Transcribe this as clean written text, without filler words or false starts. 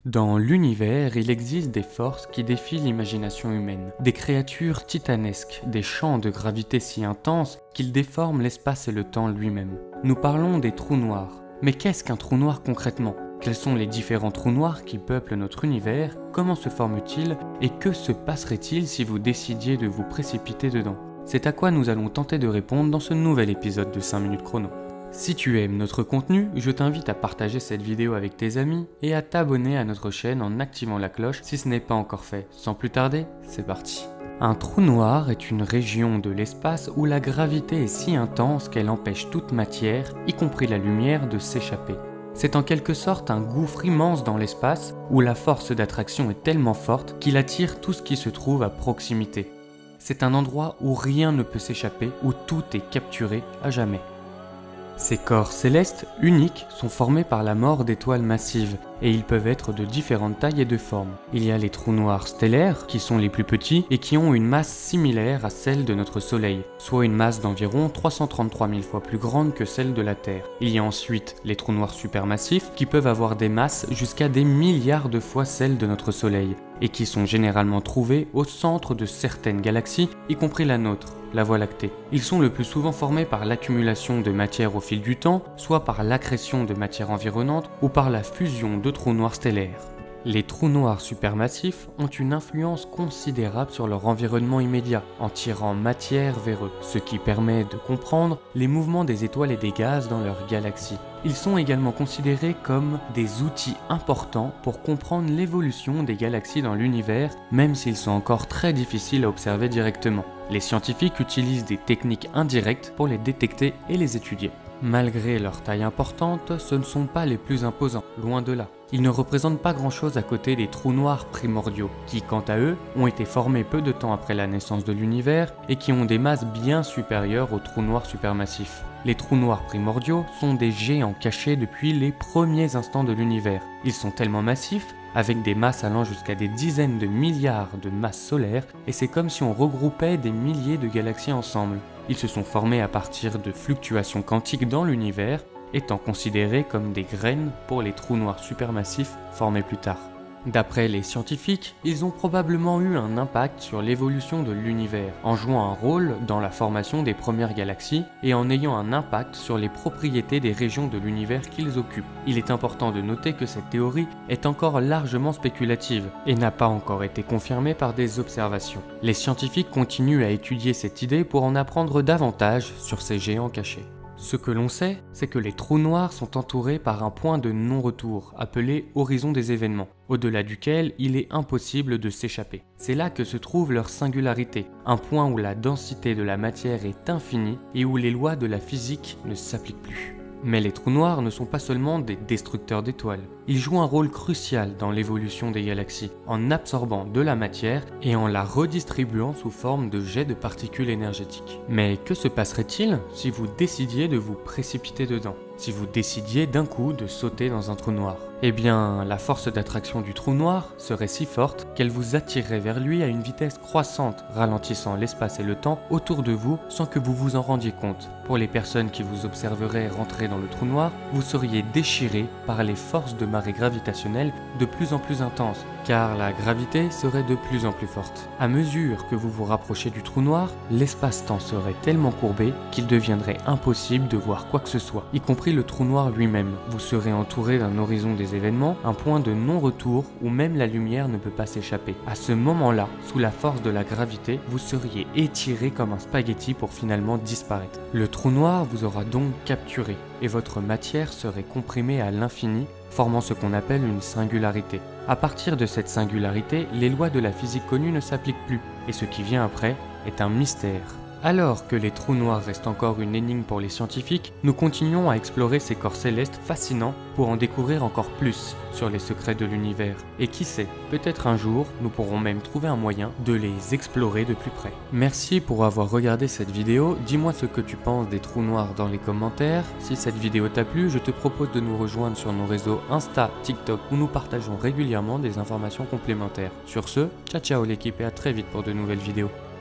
Dans l'univers, il existe des forces qui défient l'imagination humaine, des créatures titanesques, des champs de gravité si intenses qu'ils déforment l'espace et le temps lui-même. Nous parlons des trous noirs. Mais qu'est-ce qu'un trou noir concrètement ? Quels sont les différents trous noirs qui peuplent notre univers ? Comment se forment-ils ? Et que se passerait-il si vous décidiez de vous précipiter dedans ? C'est à quoi nous allons tenter de répondre dans ce nouvel épisode de 5 minutes chrono. Si tu aimes notre contenu, je t'invite à partager cette vidéo avec tes amis et à t'abonner à notre chaîne en activant la cloche si ce n'est pas encore fait. Sans plus tarder, c'est parti. Un trou noir est une région de l'espace où la gravité est si intense qu'elle empêche toute matière, y compris la lumière, de s'échapper. C'est en quelque sorte un gouffre immense dans l'espace où la force d'attraction est tellement forte qu'il attire tout ce qui se trouve à proximité. C'est un endroit où rien ne peut s'échapper, où tout est capturé à jamais. Ces corps célestes, uniques, sont formés par la mort d'étoiles massives, et ils peuvent être de différentes tailles et de formes. Il y a les trous noirs stellaires, qui sont les plus petits et qui ont une masse similaire à celle de notre Soleil, soit une masse d'environ 333 000 fois plus grande que celle de la Terre. Il y a ensuite les trous noirs supermassifs, qui peuvent avoir des masses jusqu'à des milliards de fois celles de notre Soleil, et qui sont généralement trouvés au centre de certaines galaxies, y compris la nôtre, la Voie lactée. Ils sont le plus souvent formés par l'accumulation de matière au fil du temps, soit par l'accrétion de matière environnante ou par la fusion de trous noirs stellaires. Les trous noirs supermassifs ont une influence considérable sur leur environnement immédiat, en tirant matière vers eux, ce qui permet de comprendre les mouvements des étoiles et des gaz dans leur galaxie. Ils sont également considérés comme des outils importants pour comprendre l'évolution des galaxies dans l'univers, même s'ils sont encore très difficiles à observer directement. Les scientifiques utilisent des techniques indirectes pour les détecter et les étudier. Malgré leur taille importante, ce ne sont pas les plus imposants, loin de là. Ils ne représentent pas grand-chose à côté des trous noirs primordiaux, qui, quant à eux, ont été formés peu de temps après la naissance de l'univers et qui ont des masses bien supérieures aux trous noirs supermassifs. Les trous noirs primordiaux sont des géants cachés depuis les premiers instants de l'univers. Ils sont tellement massifs, avec des masses allant jusqu'à des dizaines de milliards de masses solaires, et c'est comme si on regroupait des milliers de galaxies ensemble. Ils se sont formés à partir de fluctuations quantiques dans l'univers, étant considérés comme des graines pour les trous noirs supermassifs formés plus tard. D'après les scientifiques, ils ont probablement eu un impact sur l'évolution de l'univers, en jouant un rôle dans la formation des premières galaxies et en ayant un impact sur les propriétés des régions de l'univers qu'ils occupent. Il est important de noter que cette théorie est encore largement spéculative et n'a pas encore été confirmée par des observations. Les scientifiques continuent à étudier cette idée pour en apprendre davantage sur ces géants cachés. Ce que l'on sait, c'est que les trous noirs sont entourés par un point de non-retour, appelé horizon des événements, au-delà duquel il est impossible de s'échapper. C'est là que se trouve leur singularité, un point où la densité de la matière est infinie et où les lois de la physique ne s'appliquent plus. Mais les trous noirs ne sont pas seulement des destructeurs d'étoiles. Ils jouent un rôle crucial dans l'évolution des galaxies, en absorbant de la matière et en la redistribuant sous forme de jets de particules énergétiques. Mais que se passerait-il si vous décidiez de vous précipiter dedans ? Si vous décidiez d'un coup de sauter dans un trou noir ? Eh bien, la force d'attraction du trou noir serait si forte qu'elle vous attirerait vers lui à une vitesse croissante, ralentissant l'espace et le temps autour de vous sans que vous vous en rendiez compte. Pour les personnes qui vous observeraient rentrer dans le trou noir, vous seriez déchirés par les forces de marée gravitationnelle de plus en plus intenses, car la gravité serait de plus en plus forte. À mesure que vous vous rapprochez du trou noir, l'espace-temps serait tellement courbé qu'il deviendrait impossible de voir quoi que ce soit, y compris le trou noir lui-même. Vous serez entouré d'un horizon des événements, un point de non-retour où même la lumière ne peut pas s'échapper. À ce moment-là, sous la force de la gravité, vous seriez étiré comme un spaghetti pour finalement disparaître. Le trou noir vous aura donc capturé et votre matière serait comprimée à l'infini, formant ce qu'on appelle une singularité. À partir de cette singularité, les lois de la physique connue ne s'appliquent plus, et ce qui vient après est un mystère. Alors que les trous noirs restent encore une énigme pour les scientifiques, nous continuons à explorer ces corps célestes fascinants pour en découvrir encore plus sur les secrets de l'univers. Et qui sait, peut-être un jour, nous pourrons même trouver un moyen de les explorer de plus près. Merci pour avoir regardé cette vidéo, dis-moi ce que tu penses des trous noirs dans les commentaires. Si cette vidéo t'a plu, je te propose de nous rejoindre sur nos réseaux Insta, TikTok où nous partageons régulièrement des informations complémentaires. Sur ce, ciao ciao l'équipe et à très vite pour de nouvelles vidéos.